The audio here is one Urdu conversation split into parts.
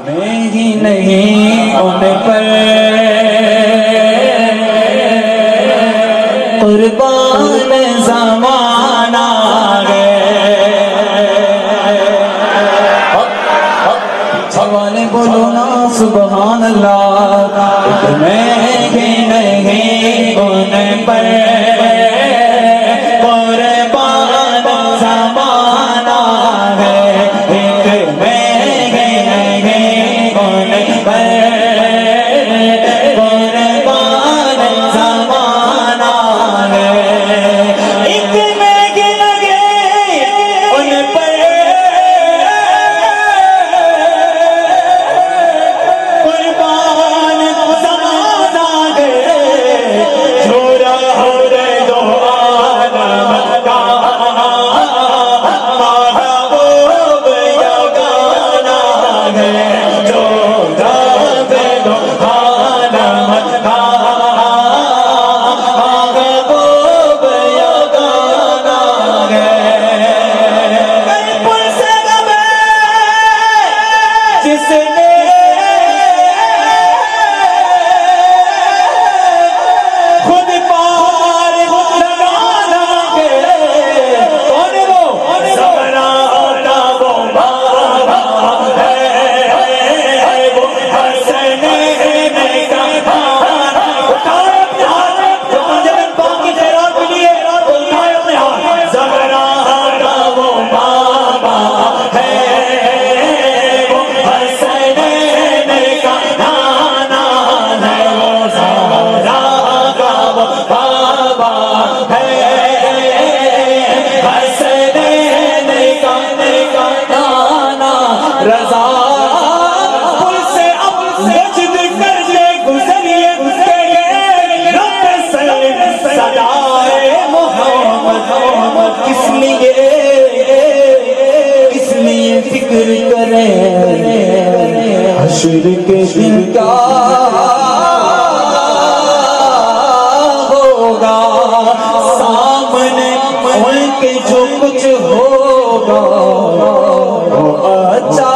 میں ہی نہیں ان پر قربان زمانہ ہے سوالے بولو نا سبحان اللہ میں ہی نہیں ان پر قربان زمانہ ہے ایک میں ہی نہیں ان پر حشر کے دن کیا ہوگا سامنے ان کے جو کچھ ہوگا وہ اچھا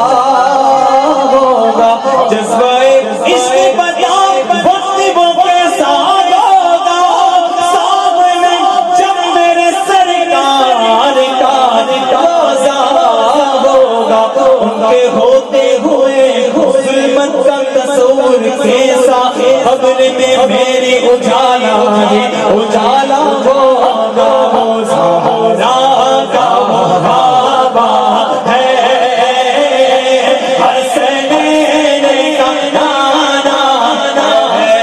ہوگا جذبہ عشق بتا وقت وہ کیسا ہوگا سامنے جب میرے سرکار کا روزہ ہوگا ان کے ہوتے ہوئے تصور کیسا قبر میں میری اجالا اجالا ہوگا وہ زہرا کا محابہ ہے حسنین کا نانا ہے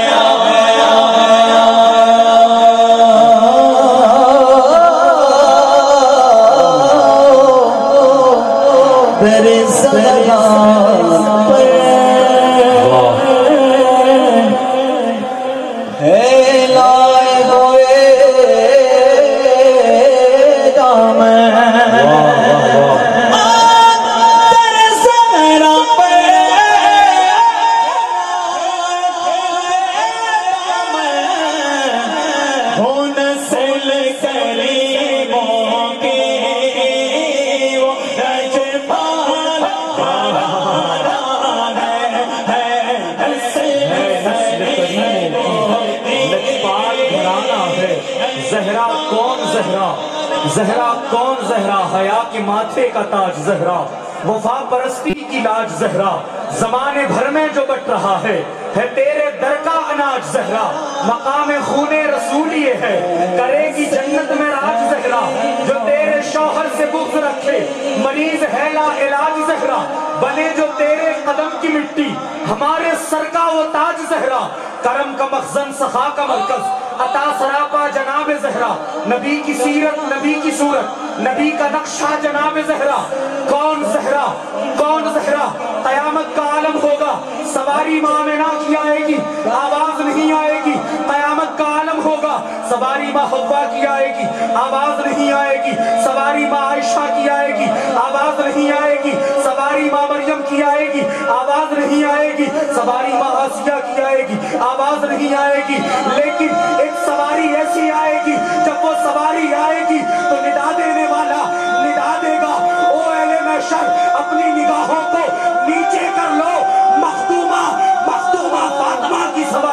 در زہرا زہرا کون زہرا زہرا کون زہرا حیا کے ماتھے کا تاج زہرا وفا پرستی کی لاج زہرا زمانے بھر میں جو بٹ رہا ہے تیرے در کا اناج زہرا مقام خون رسول یہ ہے کرے گی جنت میں راج زہرا جو تیرے شوہر سے بغض رکھے مریض ہے لا علاج زہرا بنے جو تیرے قدم کی مٹی ہمارے سر کا وہ تاج زہرا کرم کا مخزن سخا کا مرکز عطا سراپا جناب زہرا نبی کی سیرت نبی کی صورت نبی کا نقشہ جناب زہرا کون زہرا قیامت کا عالم ہوگا سواری ماں آمنہ کی آئے گی آواز نہیں آئے گی قیامت کا عالم ہوگا سواری ماں حوا کی آئے گی آواز نہیں آئے گی سواری ماں عائشہ کی آئے گی آواز نہیں آئے گی سواری ماں مریم کی آئے گی آواز نہیں آئے گی سواری ماں آسیہ کی آئے گی آواز نہیں آئے گی لیکن ایک سواری ایسی آئے گی جب وہ سواری آئے گی تو ندا دینے والا ندا دے گا او اہل محشر اپنی نگاہوں کو نیچے کر لو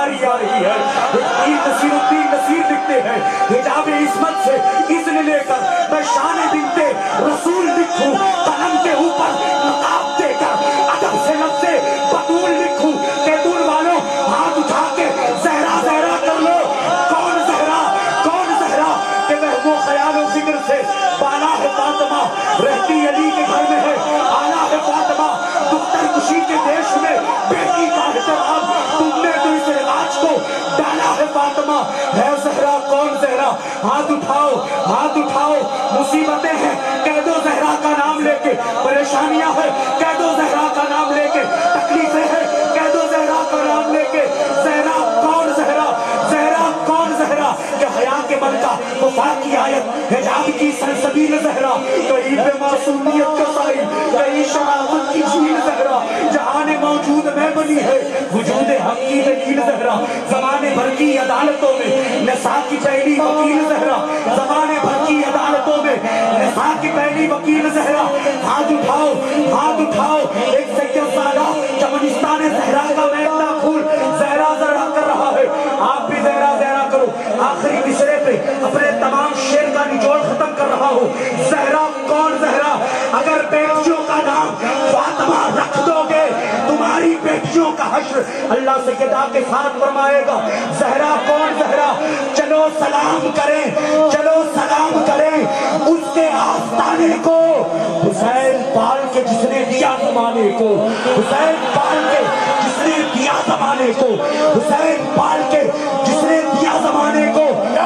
سواری آ رہی ہے. نصیر الدین نصیر لکھتے ہیں حجاب عصمت سے اذن لے کر میں شان بنت رسول لکھوں, قلم کے اوپر نقاب دے کر ادب سے لفظ بطول لکھوں. قیدون والوں ہاتھ اٹھا کے زہرا زہرا کر لو. کون زہرا, کون زہرا کہ وہ خیال و فکر سے بالا ہے فاطمہ, رہتی علی کے گھر میں ہے آلہ ہے فاطمہ. دختر کشی کے دیش میں بیٹی کا احترام تم نے تو اس رواج کو ڈالا ہے فاطمہ. ہے زہرا کون زہرا, ہاتھ اٹھاؤ ہاتھ اٹھاؤ. مصیبتیں ہیں کہہ دو زہرا کا نام لے کے, پریشانیاں ہیں کہہ دو زہرا کا نام لے کے, تکلیفیں ہیں کہہ دو زہرا کا نام لے کے. زہرا کون زہرا, زہرا کون زہرا کہ حیا کے ملکہ وفا کی آیت حجاب کی سلسبیل زہرا. کہیں پہ معصومیت کا سائل, کہیں شرافت کی جھیل زہرا. جہان موجود میں بنی ہے وجود حق کی دلیل زہرا. زمانے بھر کی عدالتوں میں نساء کی پہلی وکیل زہرا. زمانے بھر کی عدالتوں میں نساء کی پہلی وکیل زہرا. ہاتھ اٹھاؤ ہاتھ اٹھاؤ. ایک سید سادہ چمنستان زہرا کا مہکتا پھول زہرا زہرا کر رہا ہے. آپ بھی زہرا زہرا کرو. آخری مصرے پہ اپنے تمام شعر کا نچوڑ ختم کر رہا ہوں. زہرا کون زہرا, اگر بیٹیوں کا نام فاطمہ رکھ دو گے تمہاری بیٹیوں کا حشر اللہ سیدہ کے ساتھ فرمائے گا. زہرا کون زہرا, چلو سلام کریں چلو سلام کریں اس کے آستانے کو. حسین پال کے جس نے دیا زمانے کو, حسین پال کے جس نے دیا زمانے کو, حسین پال کے جس نے دیا زمانے کو.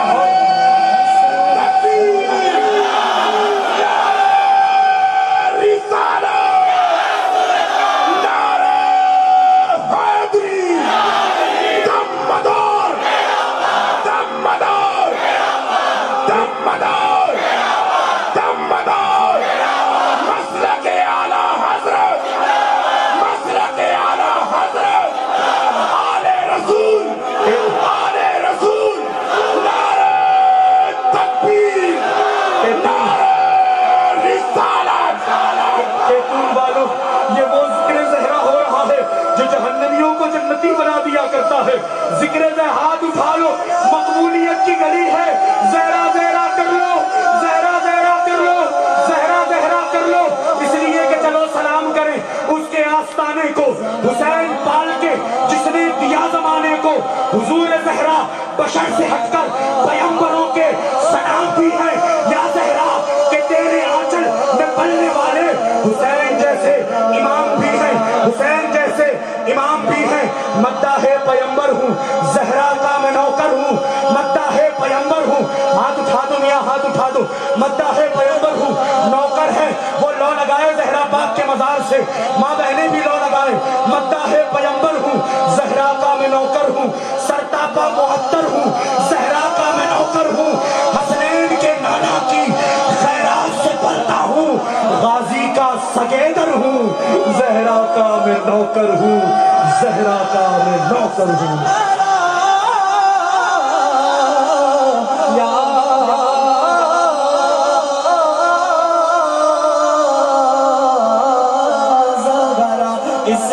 بنا دیا کرتا ہے. ذکر ہاتھ اٹھا لو, مقبولیت کی گلی ہے. زہرا زہرا کر لو, زہرا زہرا کر لو, زہرا زہرا کر لو. اس لیے کہ چلو سلام کریں اس کے آستانے کو, حسین پال کے جس نے دیا زمانے کو. حضور زہرا بشر سے ہٹ کر پیغمبروں کے سلام بھی ہے. یا زہرا کہ تیرے آنچل میں پلنے والے حسین جیسے امام بھی ہیں, حسین جیسے امام بھی ہیں. مداح پیغمبر ہوں, زہرا کا میں نوکر ہوں. مداح پیغمبر ہوں, ہاتھ اٹھا دو میاں ہاتھ اٹھا دو. مداح پیغمبر ہوں, نوکر ہے وہ لو لگائے زہرا پاک کے مزار سے, ماں بہنیں بھی لو لگائے. مداح پیغمبر ہوں, زہرا کا میں نوکر ہوں. سرتاپا معطر ہوں, زہرا کا میں نوکر ہوں. حسنین کے نانا کی خیرات سے پلتا ہوں, غازی کا سگیدر ہوں. زہرا کا میں نوکر ہوں, زہرا کا میں نوکر ہوں. اس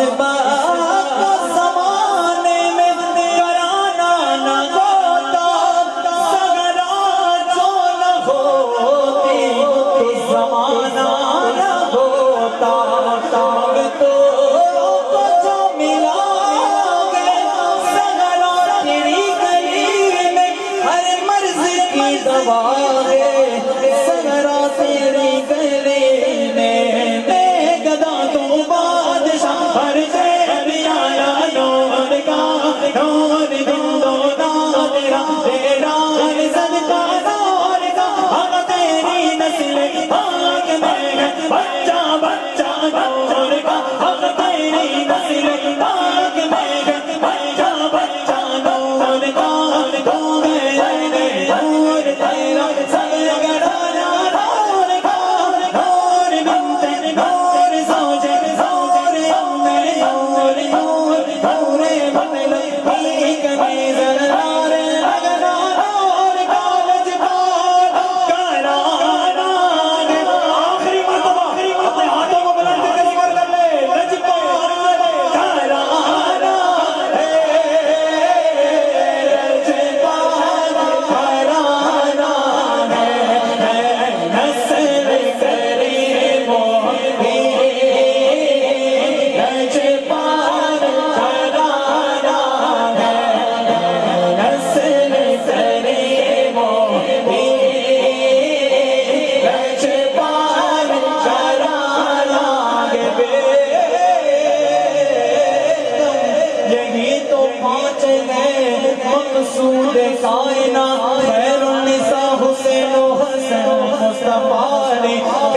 زمانے میں کرانا نہ ہوتا, زہرا جو نہ ہوتی تو زمانہ نہ ہوتا. تو جو ملا گے زہرا تیری گلی میں ہر مرض کی دوا ہے. زہرا تیری گلی میں گدا تو بادشاہ ہر مقصود کائنات خیر النساء حسین و حسن مصطفیٰ نے